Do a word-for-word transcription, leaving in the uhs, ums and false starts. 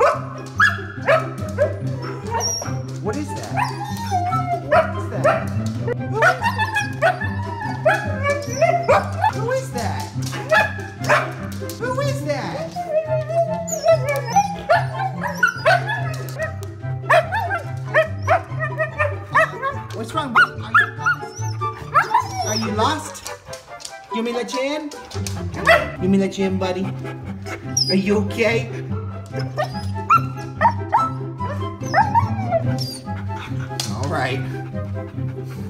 What is that? What is that? Who is that? Who is that? What's wrong? Are you lost? Are you lost? You mean let you in? You mean let you in, buddy? Are you okay? All right.